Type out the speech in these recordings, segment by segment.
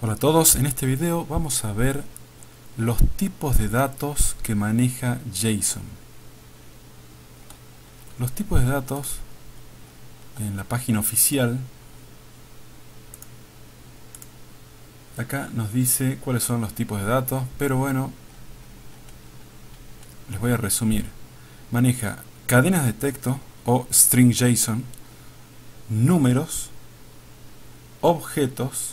Hola a todos, en este video vamos a ver los tipos de datos que maneja JSON. Los tipos de datos en la página oficial, acá nos dice cuáles son los tipos de datos, pero bueno, les voy a resumir. Maneja cadenas de texto o string JSON, números, objetos,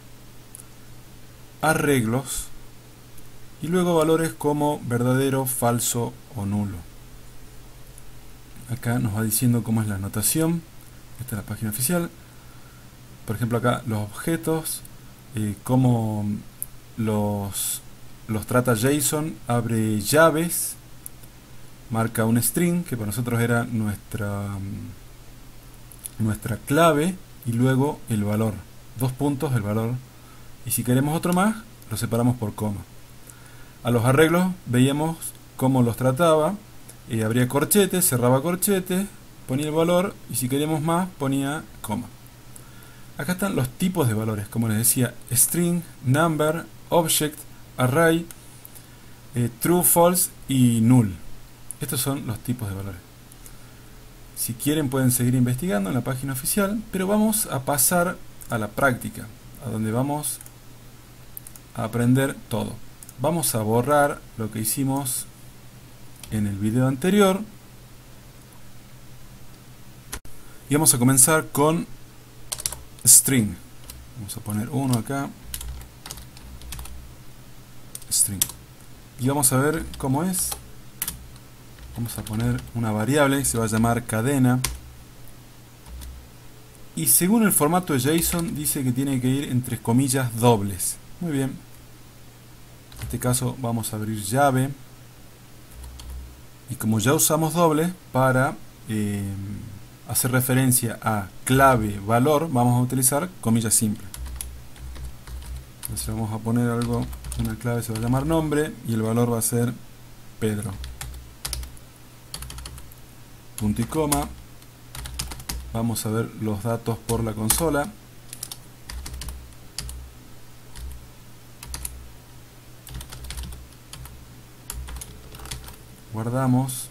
arreglos y luego valores como verdadero, falso o nulo. Acá nos va diciendo cómo es la notación. Esta es la página oficial. Por ejemplo, acá los objetos, cómo los trata JSON, abre llaves, marca un string que para nosotros era nuestra clave, y luego el valor, dos puntos el valor, y si queremos otro más lo separamos por coma. A los arreglos veíamos cómo los trataba, abría corchetes, cerraba corchetes, ponía el valor, y si queríamos más ponía coma. Acá están los tipos de valores, como les decía: string, number, object, array, true, false y null. Estos son los tipos de valores. Si quieren pueden seguir investigando en la página oficial, pero vamos a pasar a la práctica, a donde vamos a aprender todo. Vamos a borrar lo que hicimos en el video anterior y vamos a comenzar con string. Vamos a poner uno acá, string, y vamos a ver cómo es. Vamos a poner una variable, se va a llamar cadena, y según el formato de JSON dice que tiene que ir entre comillas dobles. Muy bien, en este caso vamos a abrir llave, y como ya usamos doble para hacer referencia a clave valor, vamos a utilizar comillas simples. Entonces vamos a poner algo, una clave se va a llamar nombre y el valor va a ser Pedro. Punto y coma. Vamos a ver los datos por la consola. Guardamos,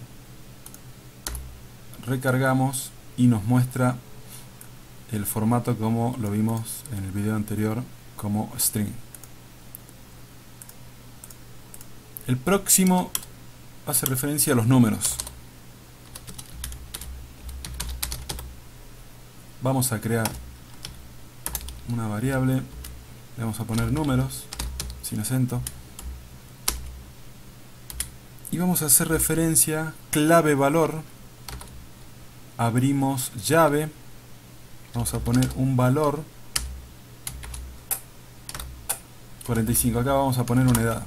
recargamos y nos muestra el formato como lo vimos en el video anterior, como string. El próximo hace referencia a los números. Vamos a crear una variable, le vamos a poner números sin acento, y vamos a hacer referencia clave valor. Abrimos llave, vamos a poner un valor 45. Acá vamos a poner una edad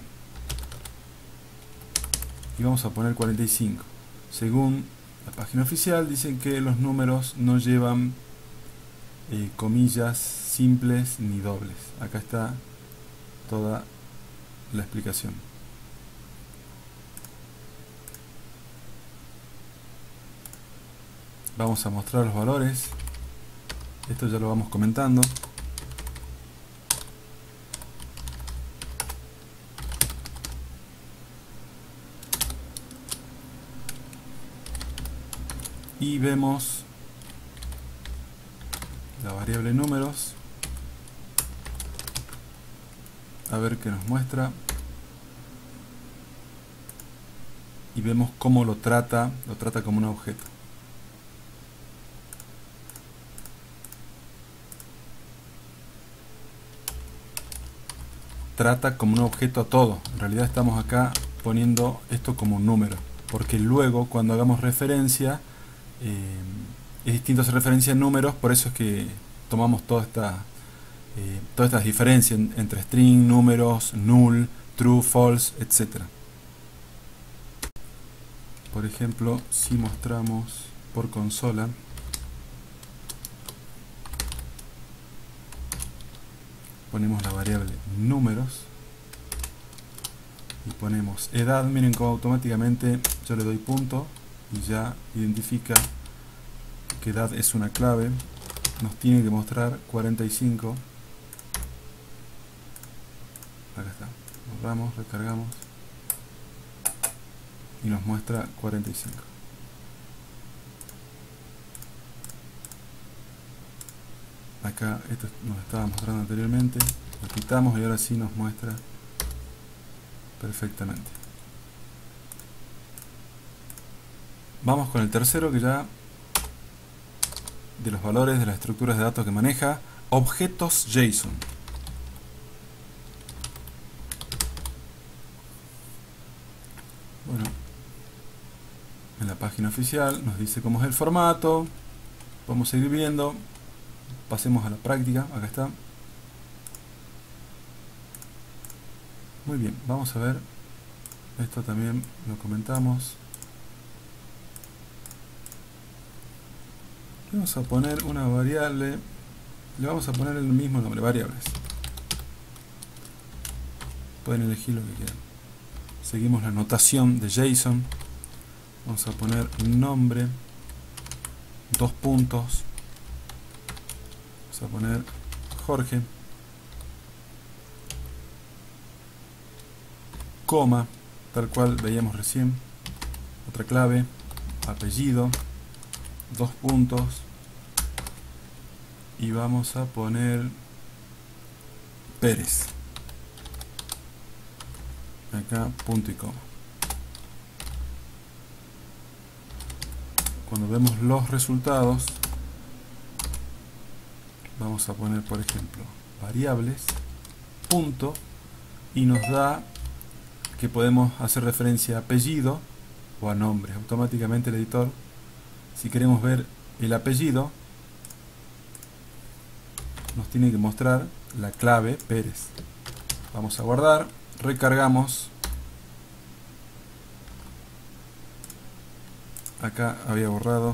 y vamos a poner 45. Según la página oficial dicen que los números no llevan comillas simples ni dobles. Acá está toda la explicación. Vamos a mostrar los valores. Esto ya lo vamos comentando. Y vemos la variable números. A ver qué nos muestra. Y vemos cómo lo trata como un objeto. Trata como un objeto a todo. En realidad estamos acá poniendo esto como un número, porque luego cuando hagamos referencia es distinto hacer referencia en números. Por eso es que tomamos todas estas diferencias entre string, números, null, true, false, etc. Por ejemplo, si mostramos por consola, ponemos la variable números y ponemos edad. Miren cómo automáticamente yo le doy punto y ya identifica que edad es una clave. Nos tiene que mostrar 45 cerramos, recargamos y nos muestra 45. Acá esto nos estaba mostrando anteriormente, lo quitamos y ahora sí nos muestra perfectamente. Vamos con el tercero, que ya de los valores de las estructuras de datos que maneja, objetos JSON. Bueno, en la página oficial nos dice cómo es el formato. Vamos a seguir viendo. Pasemos a la práctica. Acá está. Muy bien, vamos a ver. Esto también lo comentamos. Vamos a poner una variable. Le vamos a poner el mismo nombre, variables. Pueden elegir lo que quieran. Seguimos la notación de JSON. Vamos a poner nombre, 2 puntos. Vamos a poner Jorge, coma, tal cual veíamos recién. Otra clave, apellido, 2 puntos. Y vamos a poner Pérez. Acá punto y coma. Cuando vemos los resultados, vamos a poner, por ejemplo, variables, punto, y nos da que podemos hacer referencia a apellido o a nombre. Automáticamente el editor, si queremos ver el apellido, nos tiene que mostrar la clave Pérez. Vamos a guardar, recargamos. Acá había borrado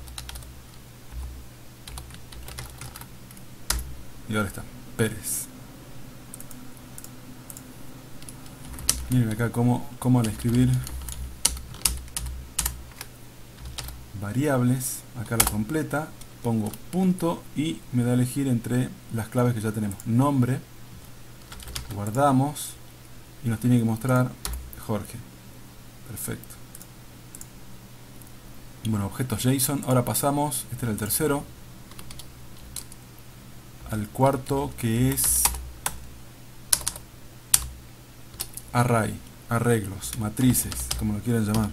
y ahora está, Pérez. Miren acá cómo al escribir variables, acá la completa, pongo punto y me da a elegir entre las claves que ya tenemos. Nombre, guardamos y nos tiene que mostrar Jorge. Perfecto. Bueno, objetos JSON. Ahora pasamos, este era el tercero, al cuarto, que es array, arreglos, matrices, como lo quieran llamar.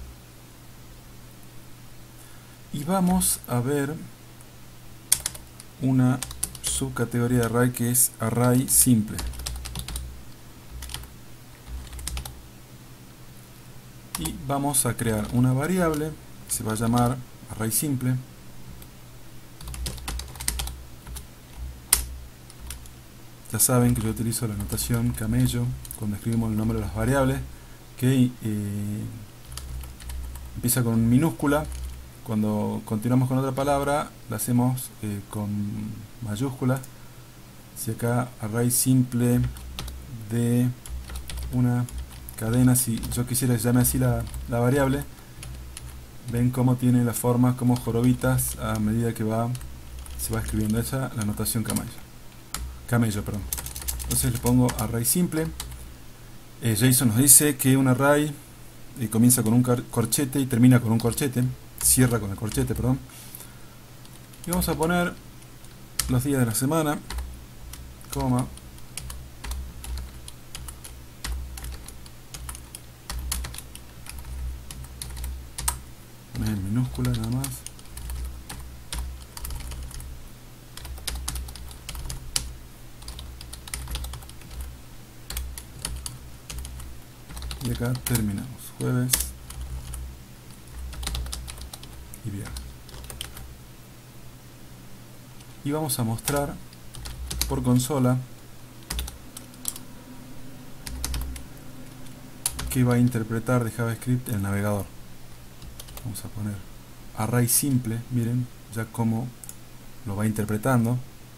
Y vamos a ver una subcategoría de array que es array simple. Y vamos a crear una variable, se va a llamar array simple. Ya saben que yo utilizo la notación camello cuando escribimos el nombre de las variables, que empieza con minúscula. Cuando continuamos con otra palabra la hacemos con mayúscula. Si acá array simple de una cadena, si yo quisiera que se llame así la variable, ven cómo tiene la forma como jorobitas a medida que se va escribiendo. Esa la notación camello, perdón. Entonces le pongo array simple. JSON nos dice que un array comienza con un corchete y termina con un corchete, cierra con el corchete, perdón. Y vamos a poner los días de la semana, coma, en minúscula nada más. Y acá terminamos, jueves y viernes. Y vamos a mostrar por consola que va a interpretar de JavaScript el navegador. Vamos a poner array simple, miren ya cómo lo va interpretando.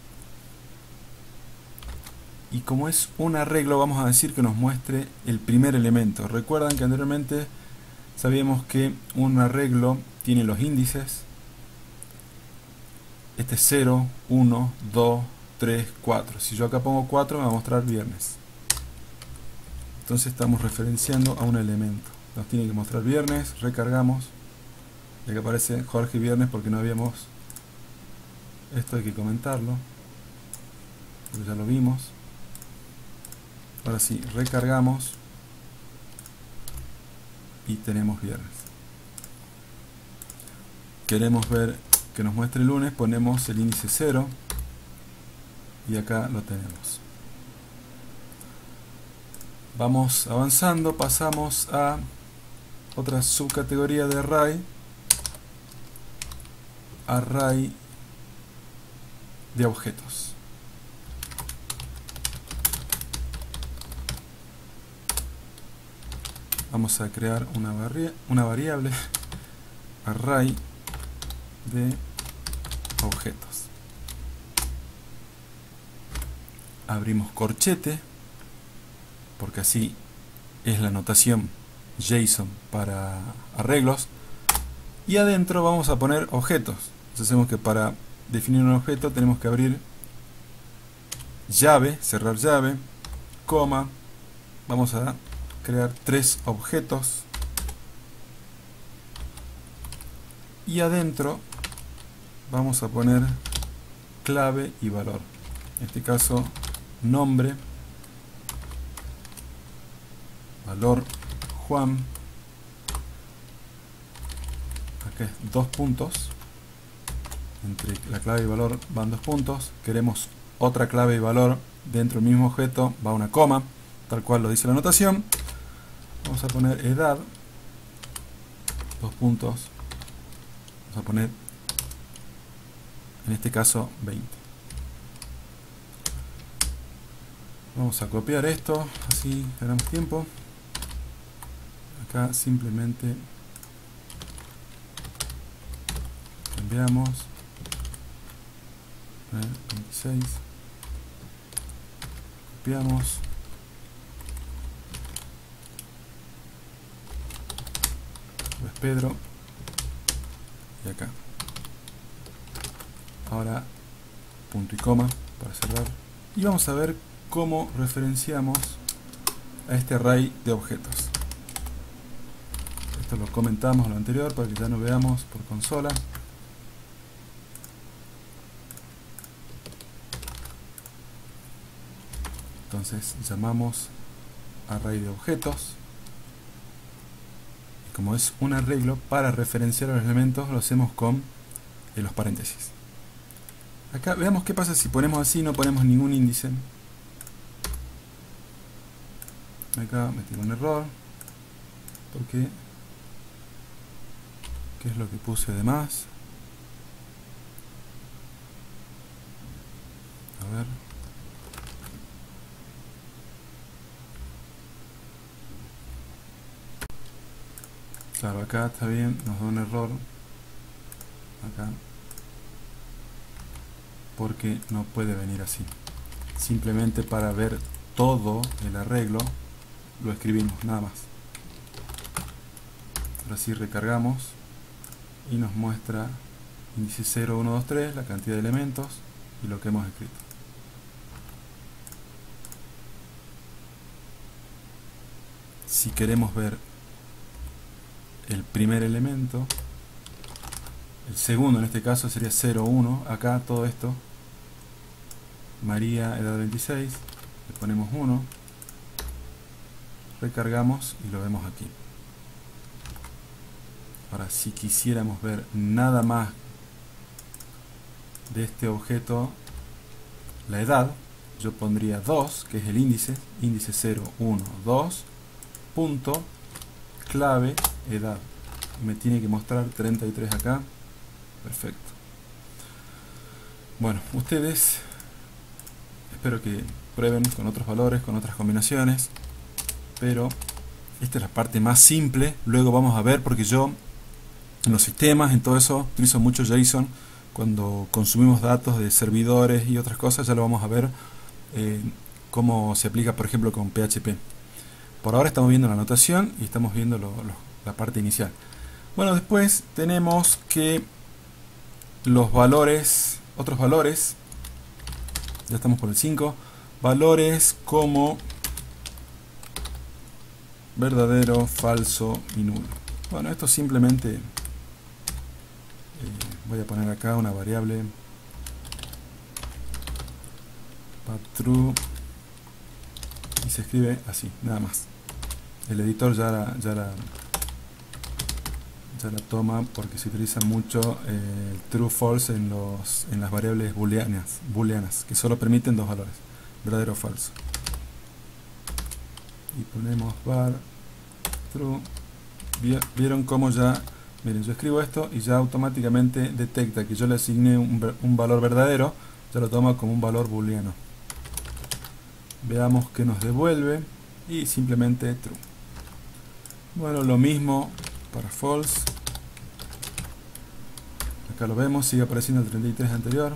Y como es un arreglo, vamos a decir que nos muestre el primer elemento. Recuerdan que anteriormente sabíamos que un arreglo tiene los índices. Este es 0, 1, 2, 3, 4. Si yo acá pongo 4 me va a mostrar viernes. Entonces estamos referenciando a un elemento. Nos tiene que mostrar viernes, recargamos. Y acá aparece Jorge Viernes porque no habíamos... Esto hay que comentarlo, porque ya lo vimos. Ahora sí, recargamos y tenemos viernes. Queremos ver que nos muestre el lunes, ponemos el índice 0 y acá lo tenemos. Vamos avanzando, pasamos a otra subcategoría de array de objetos. Vamos a crear una variable array de objetos. Abrimos corchete porque así es la notación JSON para arreglos, y adentro vamos a poner objetos. Entonces hacemos que para definir un objeto tenemos que abrir llave, cerrar llave, coma, vamos a crear 3 objetos y adentro vamos a poner clave y valor. En este caso nombre, valor Juan, acá es 2 puntos, entre la clave y valor van 2 puntos. Queremos otra clave y valor dentro del mismo objeto, va una coma, tal cual lo dice la notación. Vamos a poner edad, 2 puntos, vamos a poner en este caso 20. Vamos a copiar esto, así ganamos tiempo. Acá simplemente cambiamos 26, copiamos, pues Pedro, y acá. Ahora punto y coma para cerrar, y vamos a ver cómo referenciamos a este array de objetos. Esto lo comentamos lo anterior para que ya no veamos por consola. Entonces llamamos array de objetos, y como es un arreglo, para referenciar los elementos lo hacemos con los paréntesis. Acá veamos qué pasa si ponemos así, no ponemos ningún índice. Acá metí un error porque ¿qué es lo que puse de más? A ver. Claro, acá está bien, nos da un error acá porque no puede venir así. Simplemente para ver todo el arreglo lo escribimos, nada más. Ahora sí recargamos y nos muestra índice 0, 1, 2, 3, la cantidad de elementos y lo que hemos escrito. Si queremos ver el primer elemento, el segundo en este caso sería 0, 1, acá todo esto, María, edad 26, le ponemos 1, recargamos y lo vemos aquí. Ahora, si quisiéramos ver nada más de este objeto, la edad, yo pondría 2, que es el índice 0, 1, 2, punto, clave, edad. Me tiene que mostrar 33 acá. Perfecto. Bueno, ustedes espero que prueben con otros valores, con otras combinaciones, pero esta es la parte más simple. Luego vamos a ver, porque yo en los sistemas, en todo eso, utilizo mucho JSON. Cuando consumimos datos de servidores y otras cosas, ya lo vamos a ver cómo se aplica, por ejemplo, con PHP. Por ahora estamos viendo la notación y estamos viendo la parte inicial. Bueno, después tenemos que los valores, otros valores, ya estamos por el 5, valores como verdadero, falso y nulo. Bueno, esto simplemente voy a poner acá una variable path_true y se escribe así, nada más. El editor ya la toma porque se utiliza mucho el true false en las variables booleanas que solo permiten dos valores, verdadero o falso. Y ponemos var true. Vieron cómo ya, miren, yo escribo esto y ya automáticamente detecta que yo le asigné un valor verdadero, ya lo toma como un valor booleano. Veamos qué nos devuelve y simplemente true. Bueno, lo mismo para false. Acá lo vemos, sigue apareciendo el 33 anterior.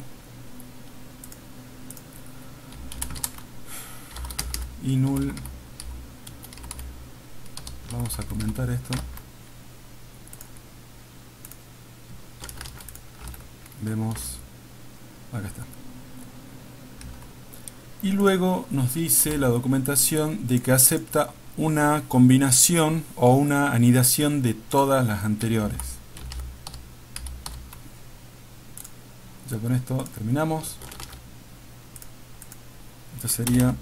Y null. Vamos a comentar esto. Vemos, acá está. Y luego nos dice la documentación de que acepta una combinación o una anidación de todas las anteriores. Ya con esto terminamos. Este sería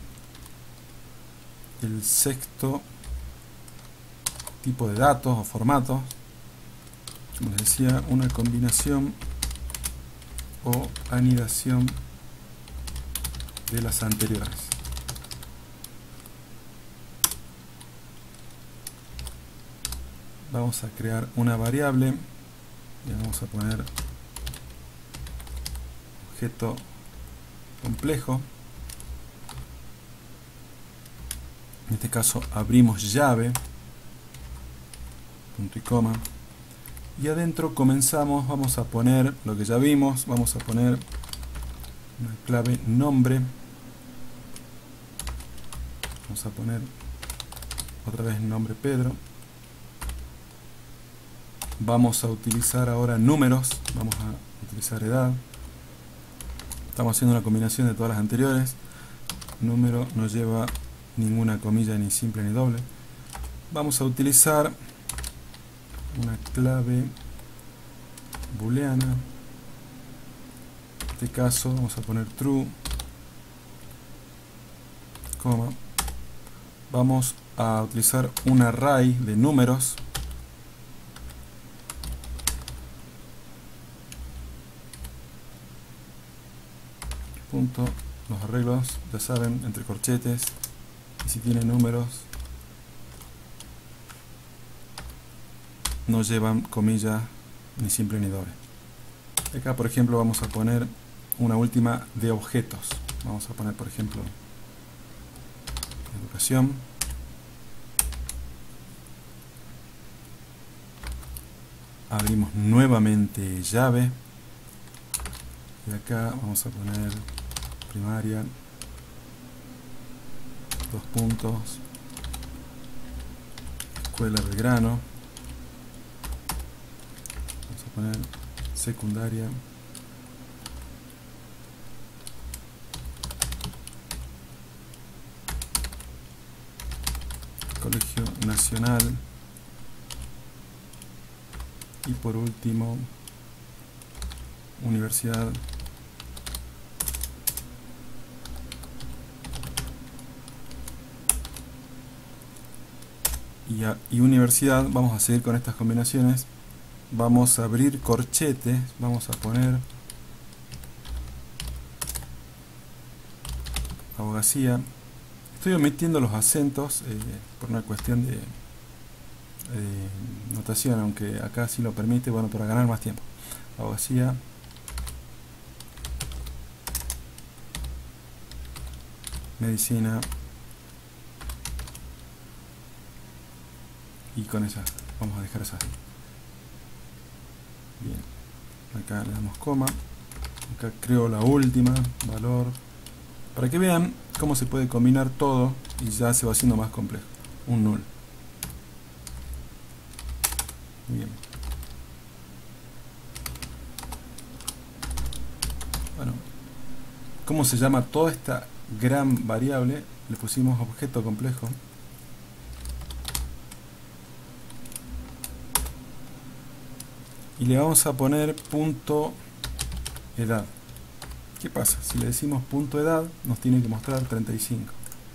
el sexto tipo de datos o formato. Como les decía, una combinación o anidación de las anteriores. Vamos a crear una variable y vamos a poner objeto complejo. En este caso abrimos llave, punto y coma, y adentro comenzamos, vamos a poner lo que ya vimos, vamos a poner una clave nombre, vamos a poner otra vez nombre Pedro, vamos a utilizar ahora números, vamos a utilizar edad, estamos haciendo una combinación de todas las anteriores, número no lleva ninguna comilla ni simple ni doble, vamos a utilizar una clave booleana, en este caso vamos a poner true, coma, vamos a utilizar un array de números, punto, los arreglos ya saben, entre corchetes, y si tiene números no llevan comilla ni simple ni doble. Acá por ejemplo vamos a poner una última de objetos, vamos a poner por ejemplo educación, abrimos nuevamente llave y acá vamos a poner primaria, dos puntos, escuela Belgrano, vamos a poner secundaria, Colegio Nacional y por último Universidad y universidad. Vamos a seguir con estas combinaciones, vamos a abrir corchetes, vamos a poner abogacía. Estoy omitiendo los acentos por una cuestión de notación, aunque acá sí lo permite, bueno, para ganar más tiempo. Abogacía, medicina, y con esa vamos a dejar esa. Bien, acá le damos coma, acá creo la última, valor, para que vean cómo se puede combinar todo y ya se va haciendo más complejo. Un null. Bien. Bueno, ¿cómo se llama toda esta gran variable? Le pusimos objeto complejo. y le vamos a poner punto edad. ¿Qué pasa? Si le decimos punto edad, nos tiene que mostrar 35.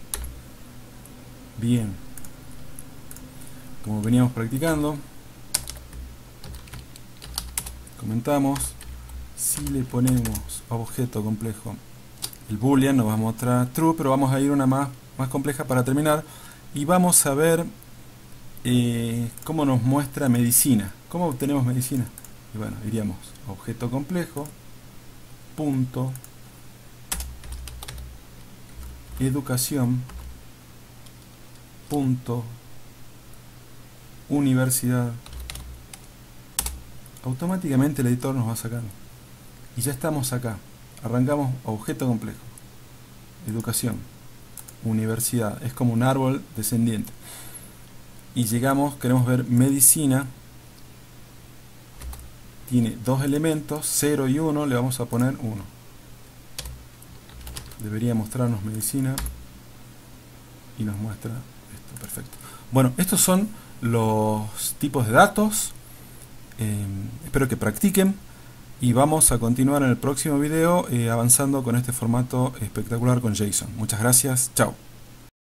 Bien. Como veníamos practicando, comentamos, si le ponemos a objeto complejo el boolean, nos va a mostrar true, pero vamos a ir una más compleja para terminar, y vamos a ver cómo nos muestra medicina. ¿Cómo obtenemos medicina? Y bueno, iríamos a objeto complejo, punto, educación, punto, universidad. Automáticamente el editor nos va a sacar. Y ya estamos acá. Arrancamos objeto complejo, educación, universidad. Es como un árbol descendiente. Y llegamos, queremos ver medicina. Tiene dos elementos, 0 y 1, le vamos a poner 1. Debería mostrarnos medicina y nos muestra esto, perfecto. Bueno, estos son los tipos de datos. Espero que practiquen y vamos a continuar en el próximo video avanzando con este formato espectacular con JSON. Muchas gracias, chao.